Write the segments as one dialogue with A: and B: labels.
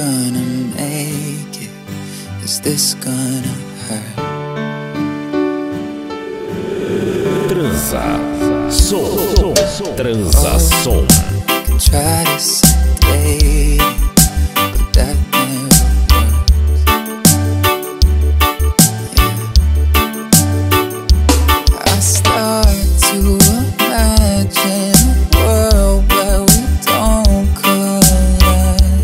A: gonna make it? Is this gonna hurt?
B: Transação. Transação.
A: Can try to stay, but that never works. Yeah. I start to imagine a world where we don't collide.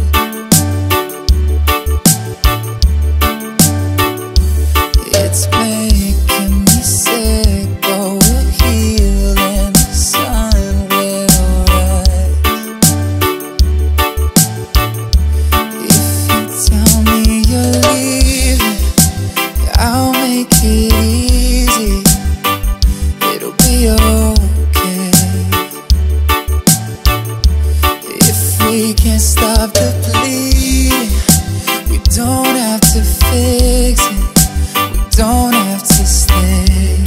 A: It's making me sick, but we'll heal and the sun will rise. If you tell me you're leaving, I'll make it easy. It'll be okay. If we can't stop the bleeding, we don't have to fix it. We don't have to stay.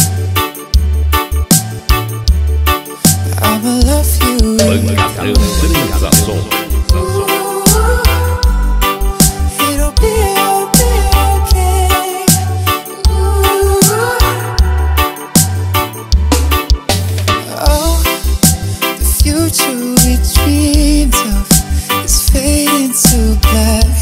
A: I'ma love you
B: Pancadão. Transação.
A: It'll be okay. Oh, the future we dreamed of is fading to black.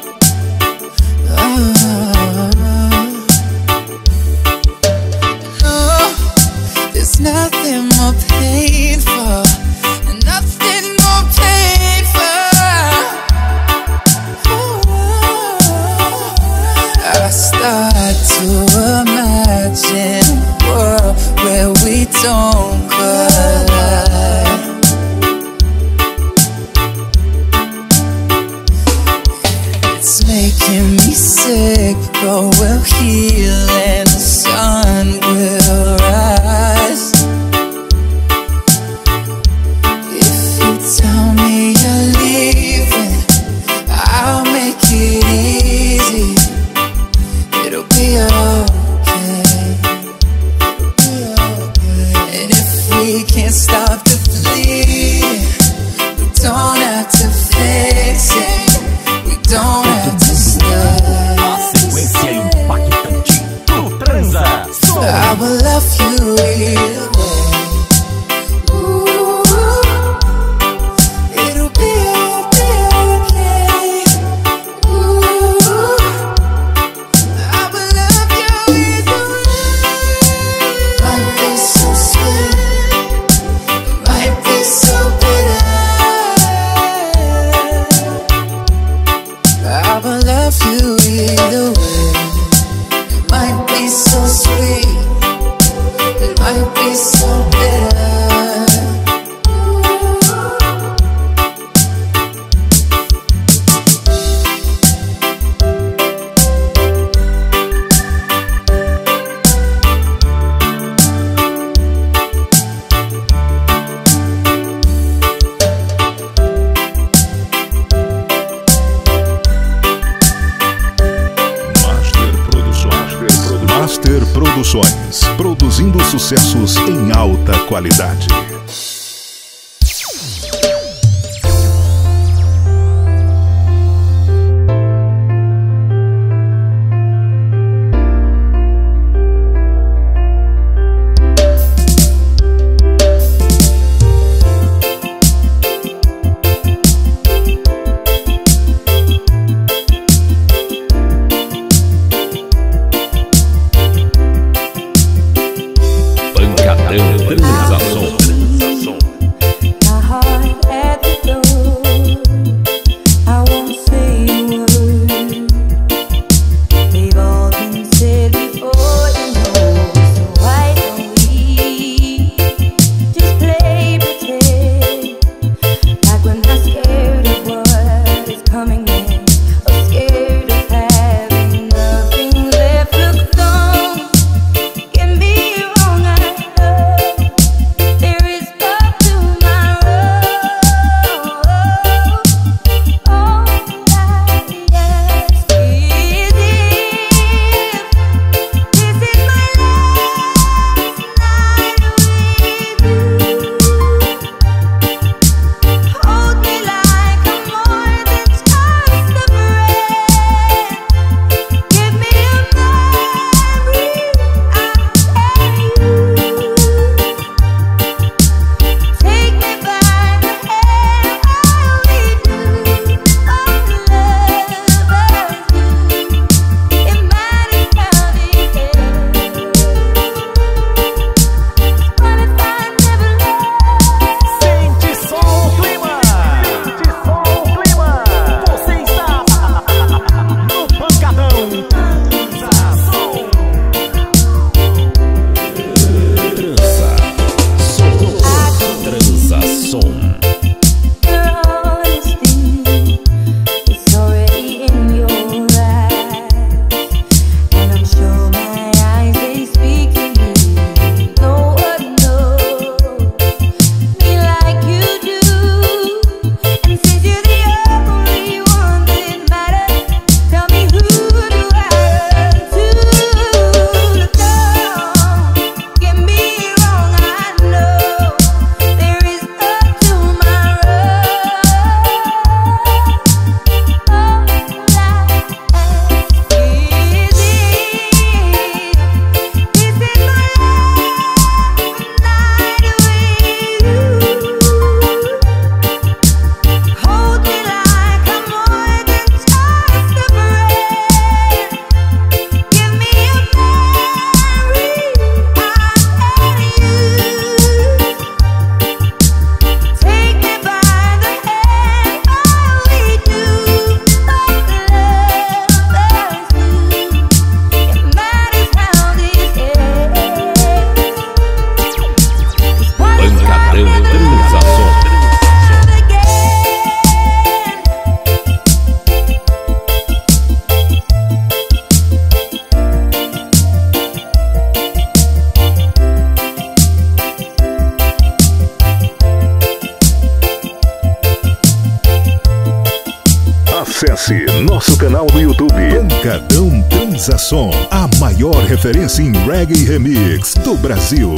A: Oh, there's nothing more painful, nothing more painful. I start to imagine a world where we don't collide. It's making me sick, but we'll heal and the sun will rise. If you tell me you're leaving, I'll make it easy. It'll be okay. And if we can't stop the bleeding, we don't have to fix it. We don't have to stay.
B: A sequência impactante do Transação.
A: I will love you either way. Ooh, it'll be okay. Ooh, I will love you either way. Might be so sweet, might be so bitter. I will love you either way. It might be so sweet, it might be so bitter.
C: Master Produções, produzindo sucessos em alta qualidade.
B: Pancadão. Transação.
C: Acesse nosso canal no YouTube. Pancadão Transação, a maior referência em reggae remix do Brasil.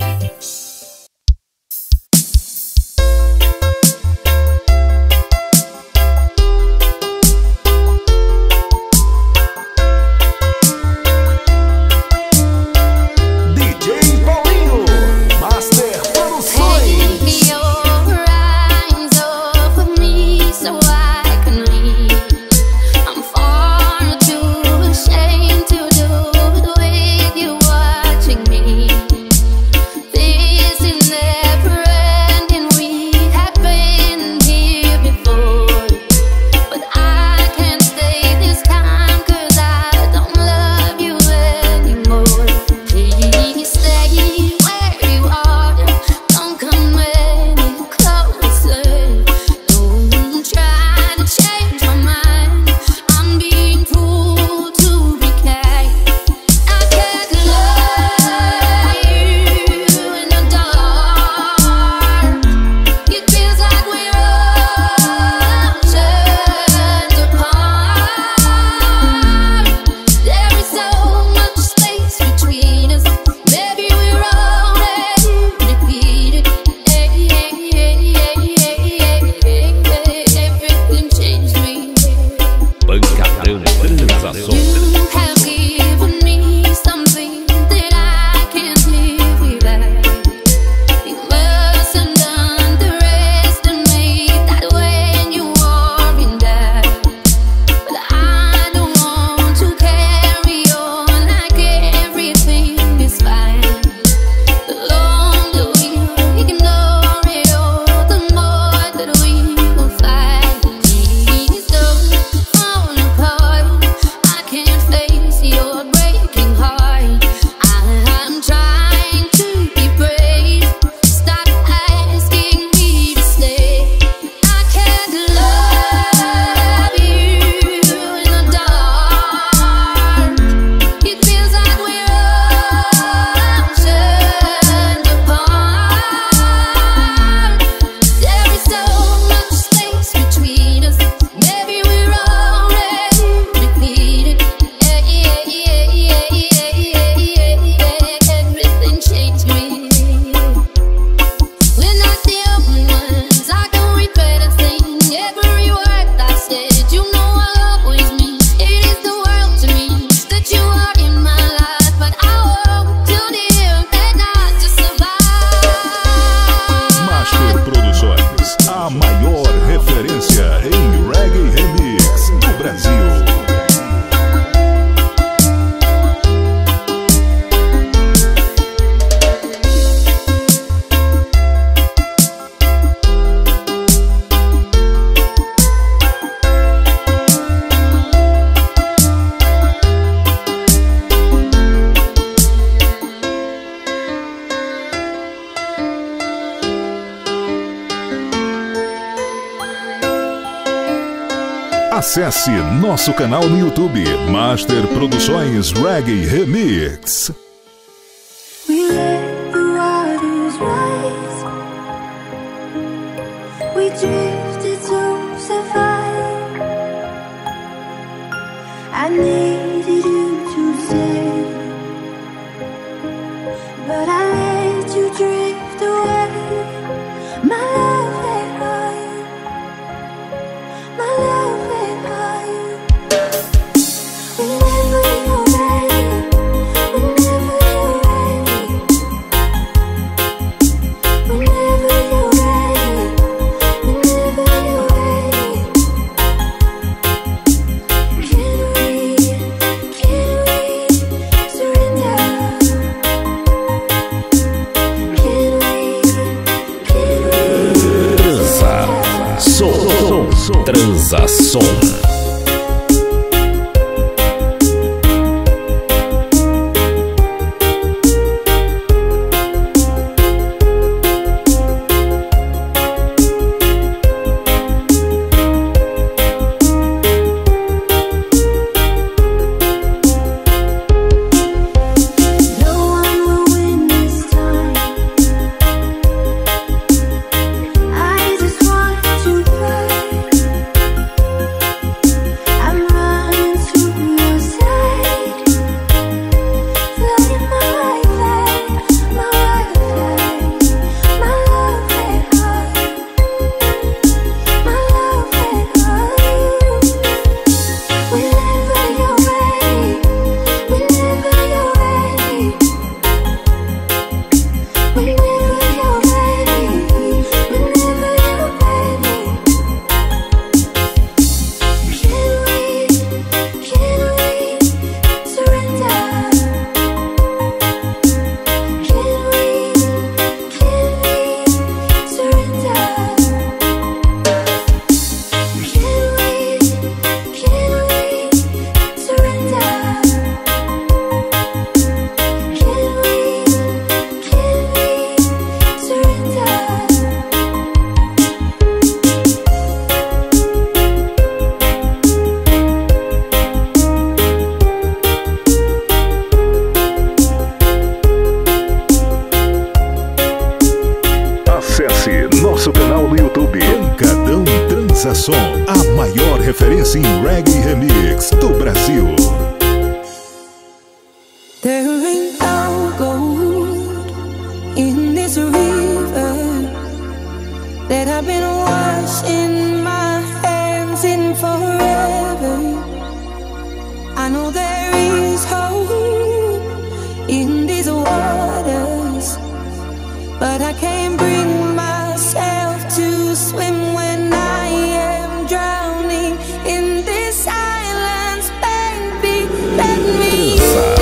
C: Acesse nosso canal no YouTube, Master Produções Reggae Remix.
D: We let the waters rise. We drifted to survive. I needed you to stay, but I let you drift away. My love went high. My love went high. Whenever you're ready, whenever you're ready, whenever you're ready, whenever you're ready. Can we surrender?
B: Transação.
D: I just want to cry.
C: Transação, a maior referência em reggae remix do Brasil.
D: There ain't no gold in this river that I've been washing my hands in forever. I know there is hope in these waters, but I can't bring myself to swim when I am drowning in this silence, baby. Let me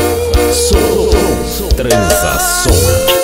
B: Transação.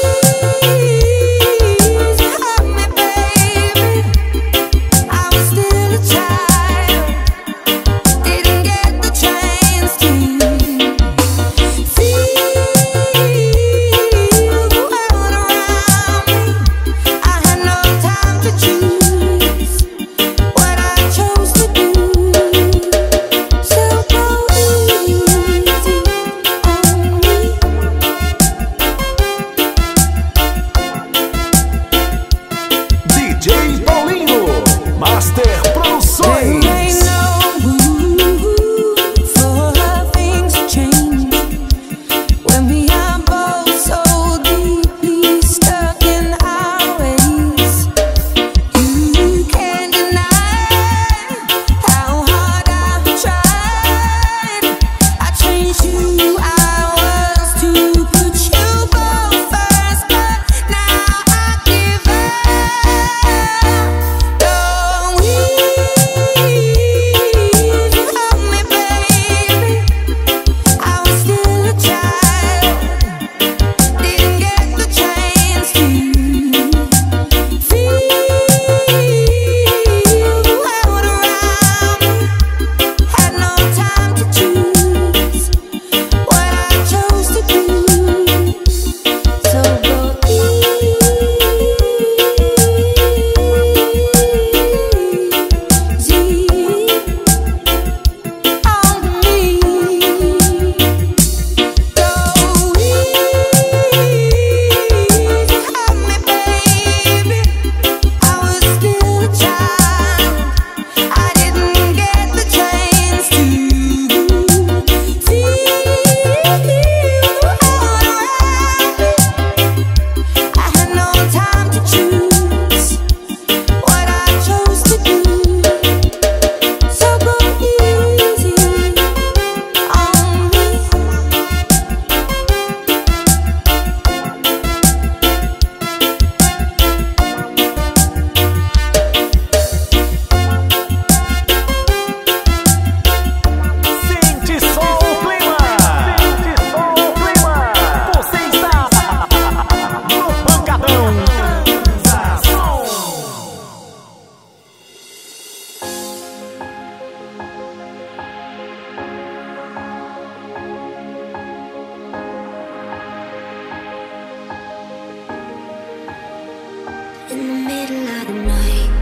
E: In the middle of the night,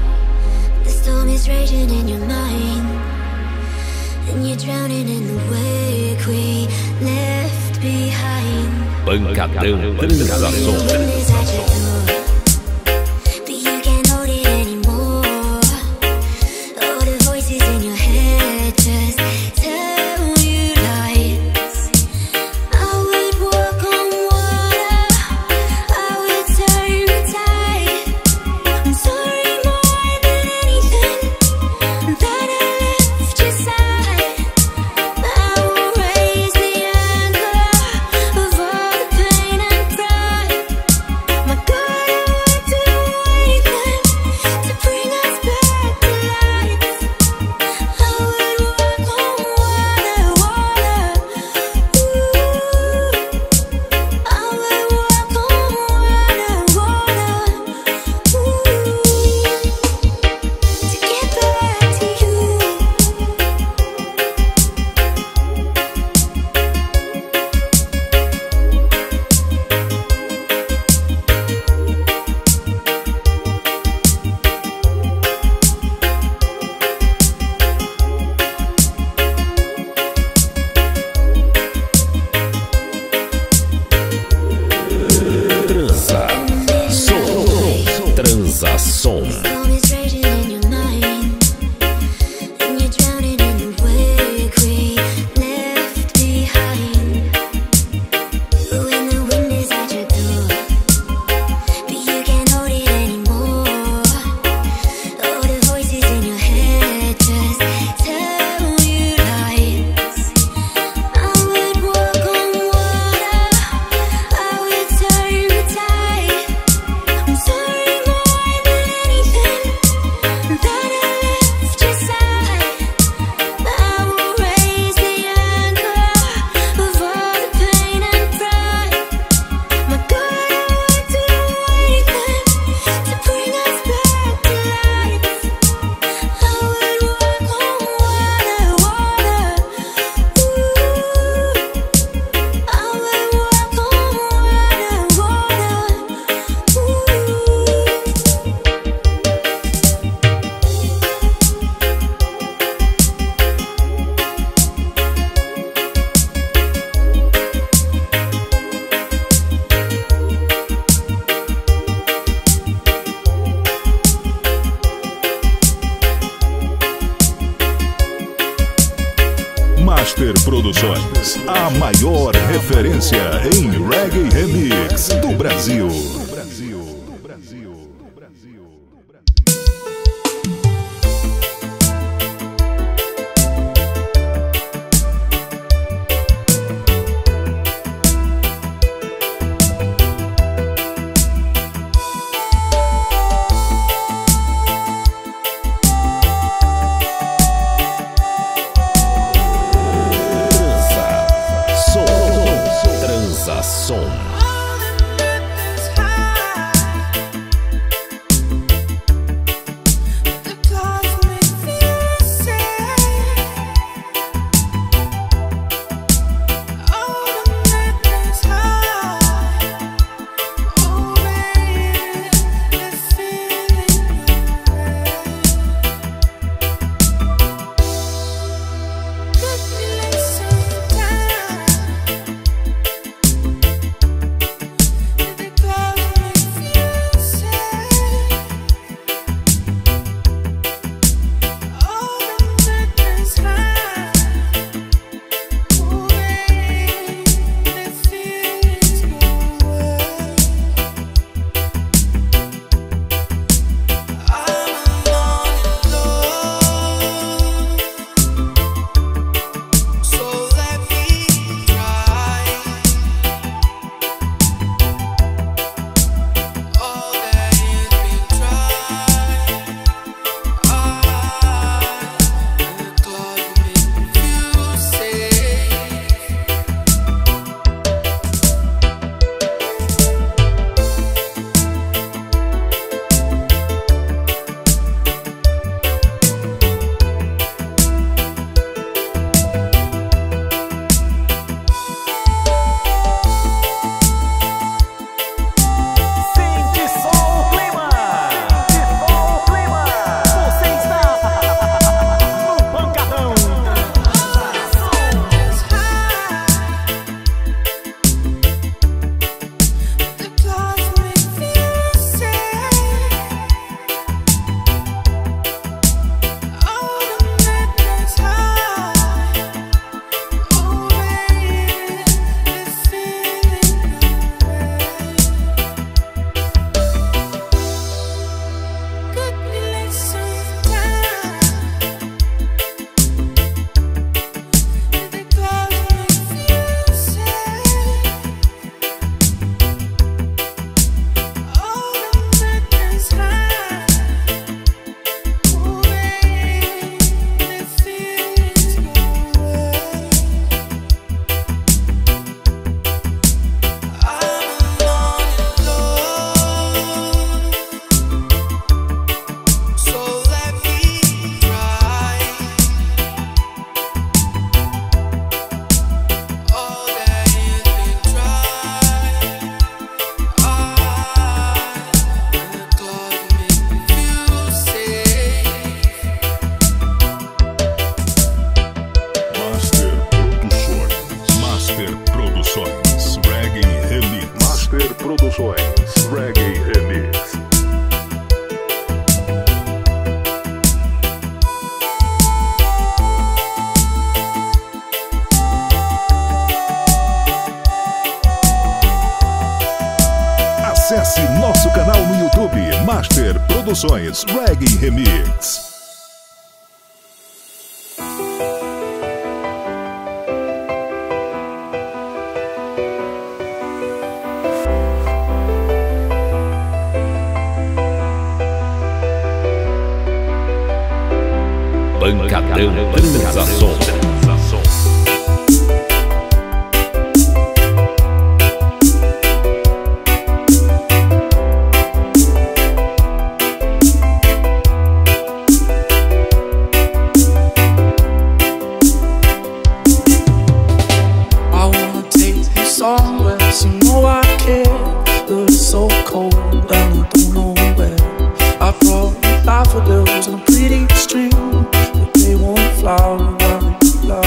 E: the storm is raging in your mind, and you're drowning in the wake we left behind.
B: Pancadão Transação.
E: Wind is at your door, but you can't hold it anymore. All the voices in your head just tell you lies. I would walk on water, I would turn the tide. I'm sorry more than anything that I left your side. I will raise the anger of all the pain and pride. My God, I want to awaken to bring us back to life. I would walk on
C: Master Produções, a maior referência em reggae remix do Brasil.
B: Som.
C: Acesse nosso canal no YouTube, Master Produções Reggae Remix.
B: Pancadão Transação.
F: Daffodils and a pretty string, but they won't flower around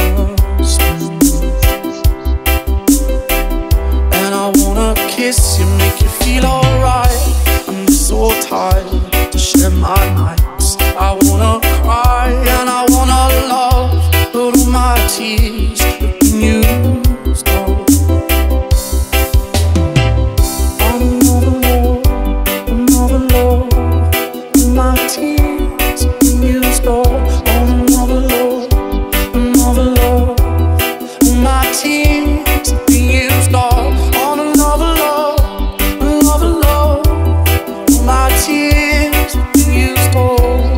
A: tears have been used all. On another love, another love. My tears have been used all. On another love, another love. My tears have been used all. On another love, another love. My tears have been used all.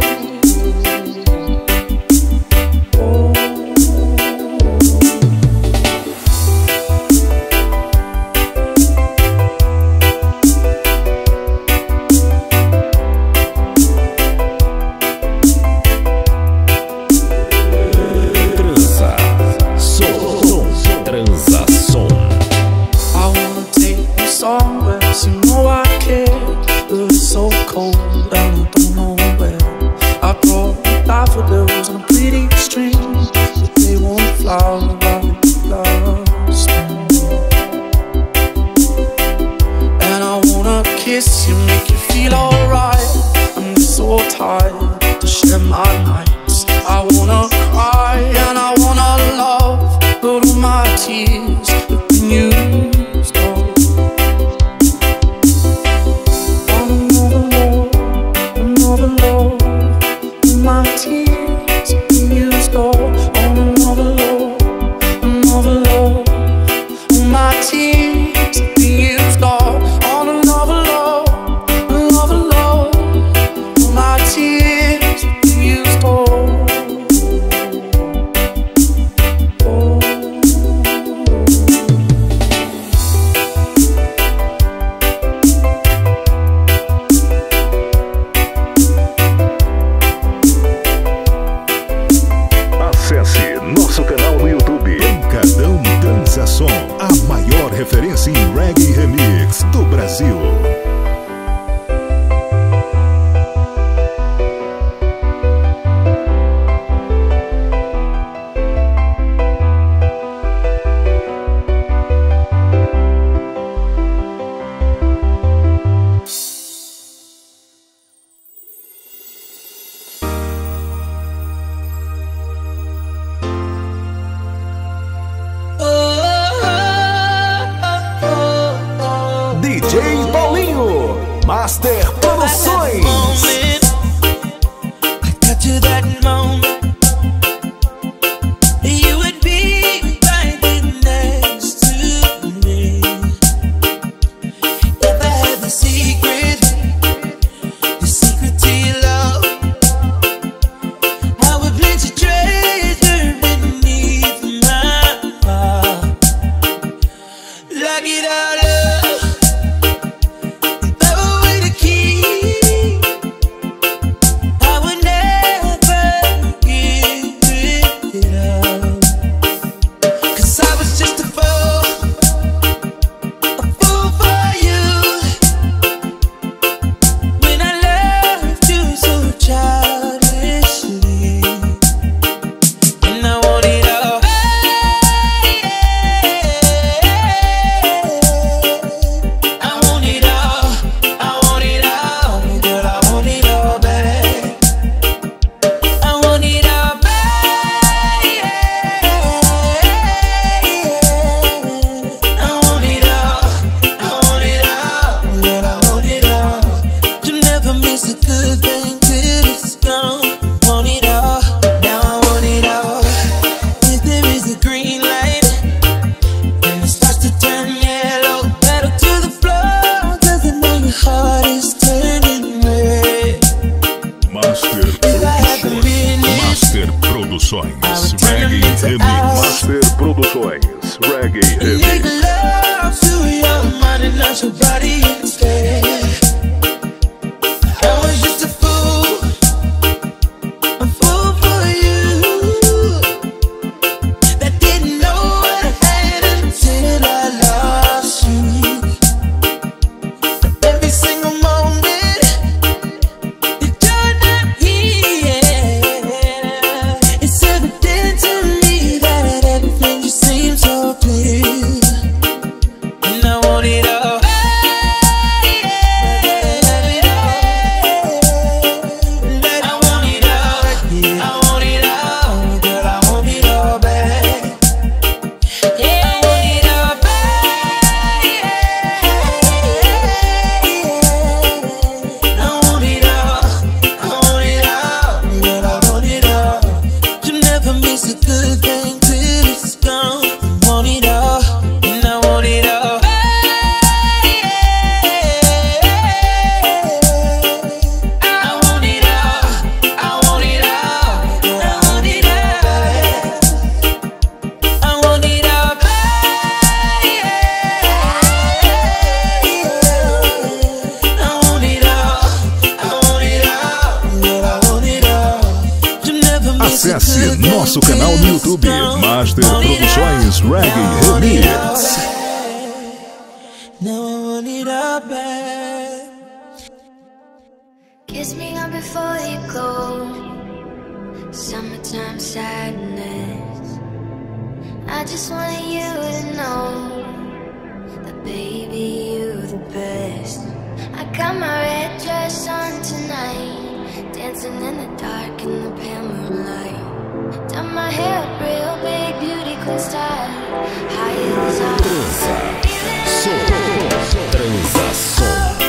F: DJ Paulinho, Master Produções.
A: And I want it all.
G: miss a good thing till it's gone. I want it all, and I want it all. I want it all, I want it all, I want it all. I want it all, I want it all, I want it all, I want it all. You never miss a
C: Acesse
G: good thing
C: nosso canal no
G: till
C: YouTube,
G: it's gone.
C: Master Produções Reggae Remix.
G: Now I want it all back.
E: Kiss me up before you go. Summertime sadness. I just want you to know that baby, you're the best. I got my red dress on tonight, dancing in the dark in the pale moonlight. Done my hair up real big, beauty queen style. Higher as I
B: Transação.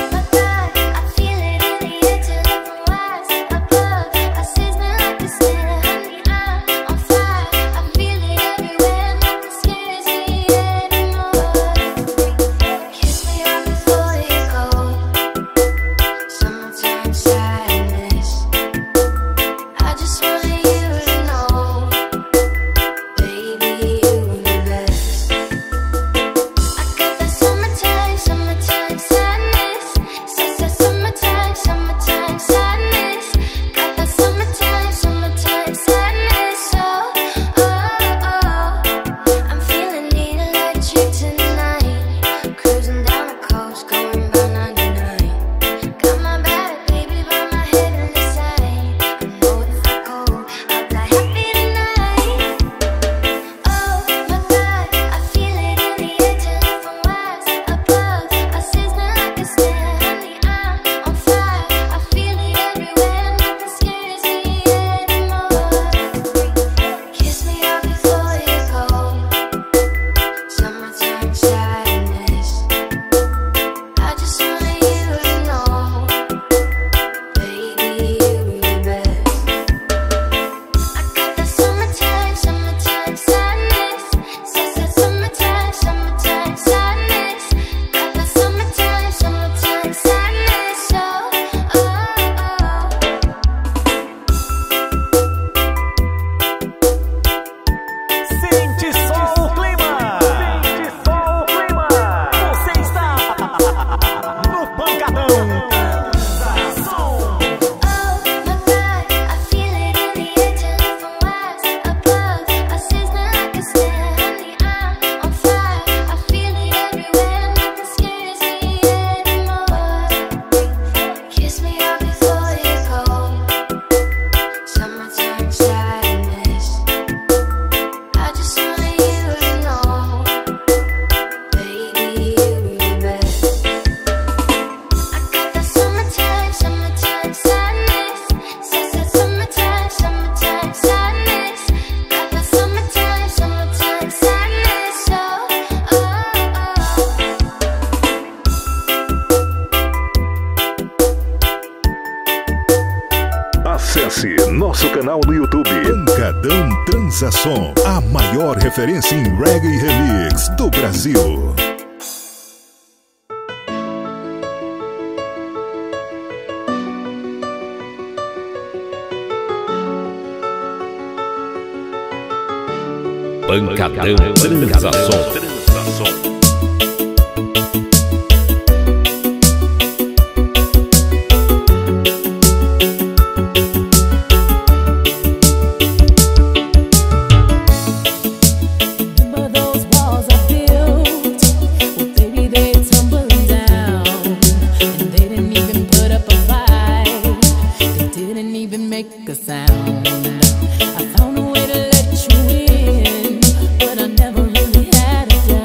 C: Acesse nosso canal no YouTube, Pancadão Transação, a maior referência em reggae remix do Brasil.
B: Pancadão Transação.
H: I found a way to let you in, but I never really had a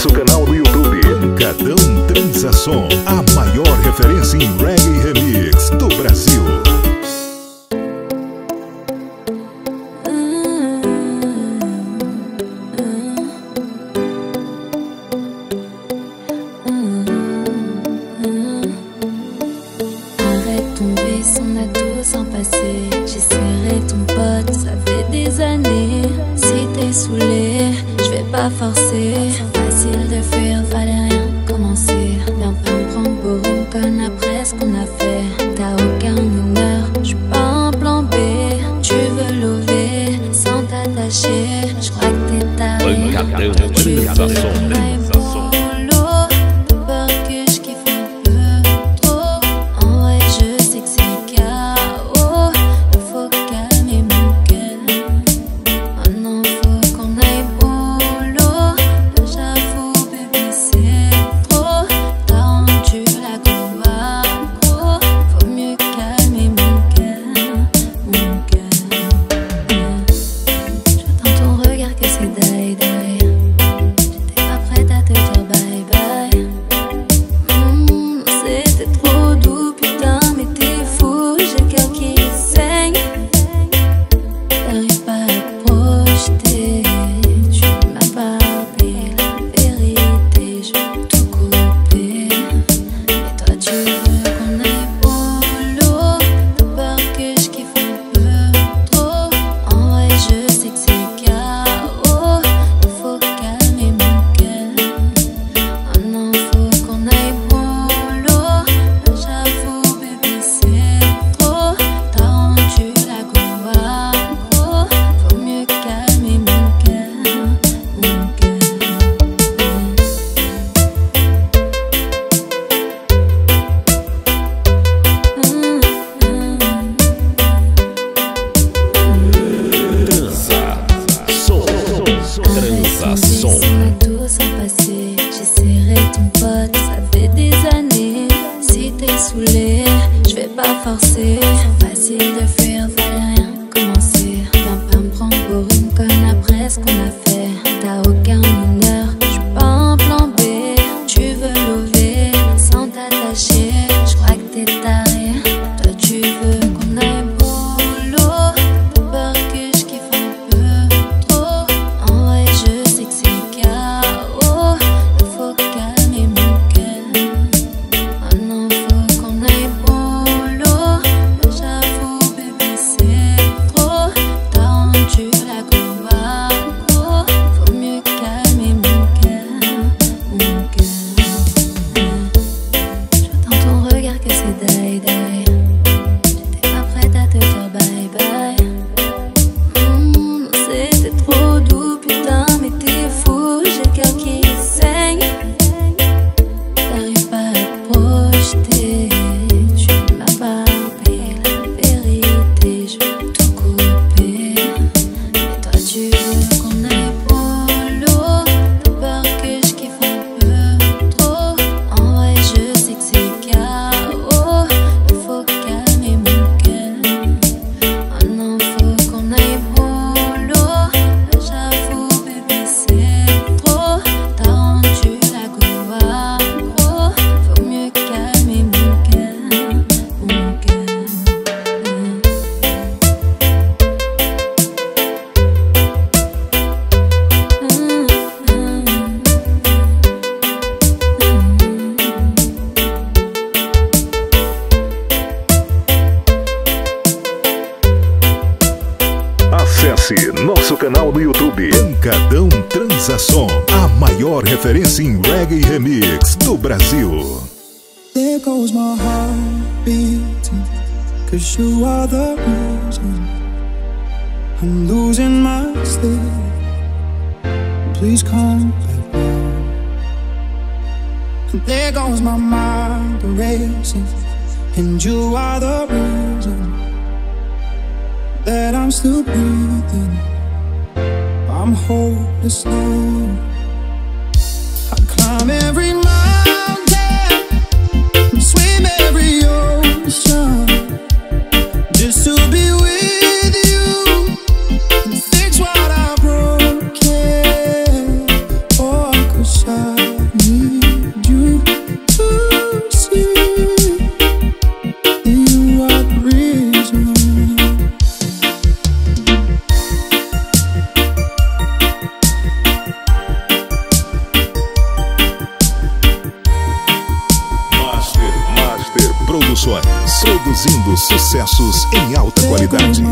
C: nosso canal do YouTube. Pancadão Transação, a maior referência em reggae remix do Brasil.
D: Arrête ton vice, on a tous en passé. J'ai serré ton pote, ça fait des années. Si t'es saoulé, je vais pas forcer. Facile de fuir, fallait rien commencer. Viens pas me prendre pour une conne après ce qu'on a fait. T'as aucun honneur, je suis pas un plan B. Tu veux lever sans t'attacher. Je crois que t'es taré.
B: Pancadão
D: Tu veux
B: Transação.
D: qu'on aille mollo. T'as peur que je kiffe un peu trop. En vrai, je sais que c'est KO. Il faut calmer mon cœur. Maintenant, faut qu'on aille mollo. J'avoue, bébé, c'est trop. T'as rendu la go accro. Faut mieux calmer mon cœur. Mon cœur. J'attends ton regard que c'est die-die. J'étais pas prête à te dire bye-bye. C'était trop doux, putain, mais t'es fou. J'ai le cœur qui saigne. T'arrives pas à te projeter. Tu m'as parlé la vérité. Je vais tout couper. Mais toi, tu veux qu'on aille mollo. T'as peur que je kiffe un peu trop. En vrai, je sais que c'est KO. Il faut calmer mon cœur. Maintenant, faut qu'on aille mollo. J'avoue, bébé, c'est trop. T'as rendu la go accro. Faut mieux calmer mon cœur. Mon cœur.
B: Transação.
D: On a tous en passé. J'ai serré ton pote, ça fait des années. Si t'es saoulé, je vais pas forcer. Facile de fuir, fallait rien commencer. Viens pas me prendre pour une conne après ce qu'on a fait. T'as aucun honneur, je suis pas un plan B. Tu veux lever sans t'attacher. Je crois que t'es taré. Toi, tu veux qu'on aille mollo. T'as peur que je kiffe un peu trop. En vrai, je sais que c'est KO. Il faut calmer mon cœur. Maintenant, faut qu'on aille mollo. J'avoue, bébé, c'est trop. T'as rendu la go accro. Faut mieux calmer mon cœur. Mon cœur. J'attends ton regard que c'est die-die. J'étais pas prête à te dire bye-bye. C'était trop doux, putain, mais t'es fou. J'ai le cœur qui saigne. T'arrives pas à te projeter. Tu m'as parlé la vérité. Je vais tout couper. Mais toi, tu veux qu'on aille mollo. T'as peur que je kiffe un peu trop. En vrai, je sais que c'est KO. Il faut calmer mon cœur. Maintenant, faut qu'on aille mollo. J'avoue, bébé, c'est trop. T'as rendu la go accro. Faut mieux calmer mon cœur. Mon cœur.
C: Acesse nosso canal do YouTube. Pancadão Transação, a maior referência em reggae remix do Brasil.
A: There goes my heart beating, 'cause you are the reason I'm losing my sleep. Please come back now. And there goes my mind racing, and you are the reason that I'm still breathing. I'm hopeless now. I'd climb every mountain, swim every ocean, just to be with you and fix what I broke. Oh, 'cause I
C: Produções, produzindo sucessos em alta qualidade.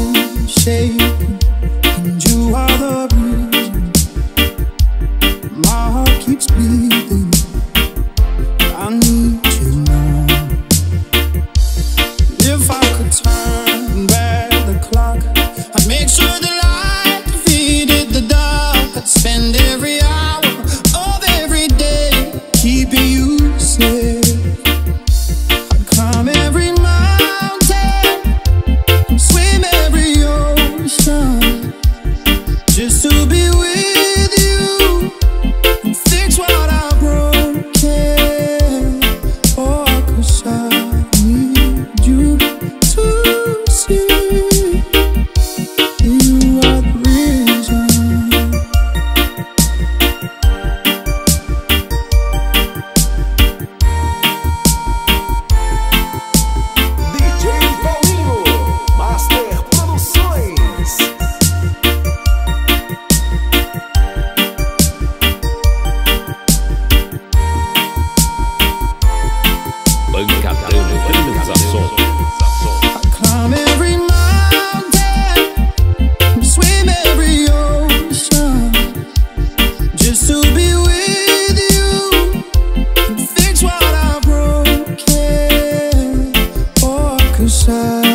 A: Spend every hour of every day keeping you safe. I'd climb every mountain, swim every ocean, just to be with you and fix what I broken. Oh, 'cause I need you to see you are the reason. Climb every mountain, swim every ocean, just to be with you and fix what I broken. Oh, 'cause I